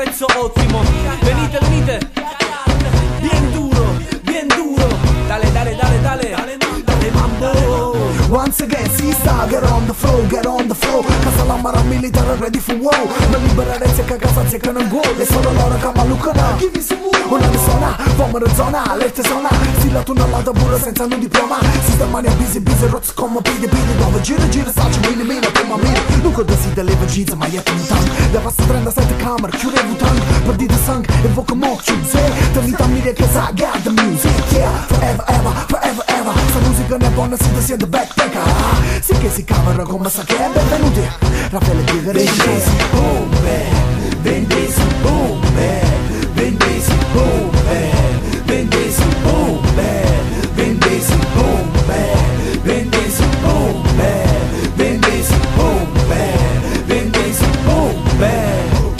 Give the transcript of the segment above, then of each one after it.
prezzo ottimo. Venite, venite. Bien duro, dale, dale, dale, dale, dale mambo. Once again, si-sta, get on the flow. Casa la mara militare ready for war. La liberarezza che a casa c'è che non go. E solo loro che malucano. Una ne suona, vomero zona, alerte zona. Stilla tu non lata pure senza un diploma. Sistemani a busy, rozz come pidi, dove gira, saccio mille, prima mille. Lungo da si deleva gizza, ma jetto un tank. Devasta 37 camere, chiudevo un tank. Perdi di sang, evoca mo, chiude. Tenita mille che sa, get the music. Yeah, forever, ever. Sta musica ne è buona, si siede backpacker. Sì che si cavano come sa che è benvenuti. Raffaele Tigre, vendesi bombe, vendesi bombe, vendesi bombe, vendesi bombe, vendesi bombe, vendesi bombe, vendesi bombe, vendesi bombe.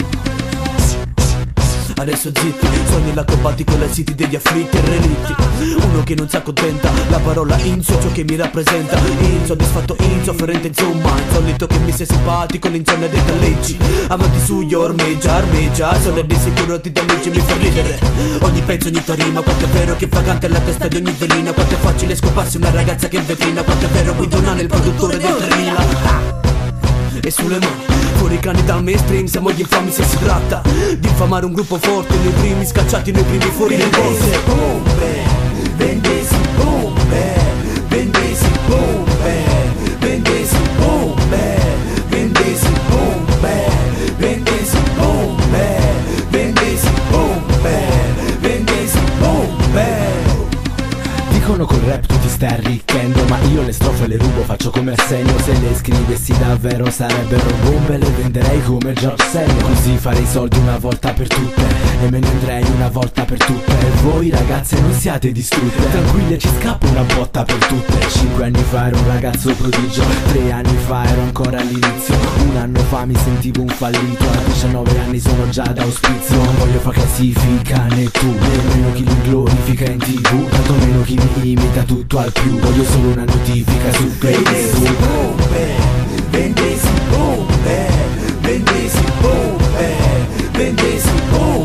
Adesso zitti, sogni l'acrobatico la city degli afflitti e relitti. Uno che non si accontenta, la parola inso, ciò che mi rappresenta. Insoddisfatto, insofferente, insomma, insolito che mi sei simpatico, l'insonnia dei talleggi. Avanti su, io ormeggia, sono di sicuro ti danneggi, mi fa ridere. Ogni pezzo, ogni tarima, quanto è vero che vagante alla testa di ogni velina. Quanto è facile scoparsi una ragazza che è in vetrina. Quanto è vero Guidonano, il produttore del 3000. E sulle mani, fuori i cani dal mainstream, siamo gli infami se si tratta di infamare un gruppo forte, noi primi scacciati, noi primi fuori nel vendesi bombe, vendesi bombe, vendesi bombe, vendesi bombe, vendesi bombe, vendesi bombe, vendesi bombe, vendesi bombe. Dicono col rap tu ti stai arricchendo, ma io le strofe le rubo, faccio come Arsenio. Se le scrivessi davvero sarebbero bombe, le venderei come George Senior. Così farei soldi una volta per tutte e me ne andrei una volta per tutte. E voi ragazze non siate distrutte, tranquille ci scappo una botta per tutte. 5 anni fa ero un ragazzo prodigio, 3 anni fa ero ancora all'inizio, 1 anno fa mi sentivo un fallito, a 19 anni sono già da auspizio. Non voglio far classifica né tu, nemmeno chi li glorifica in tv, tanto meno chi mi imita tutto al più. Voglio solo una notifica su Facebook. Vendesi bombe, vendesi bombe, vendesi bombe.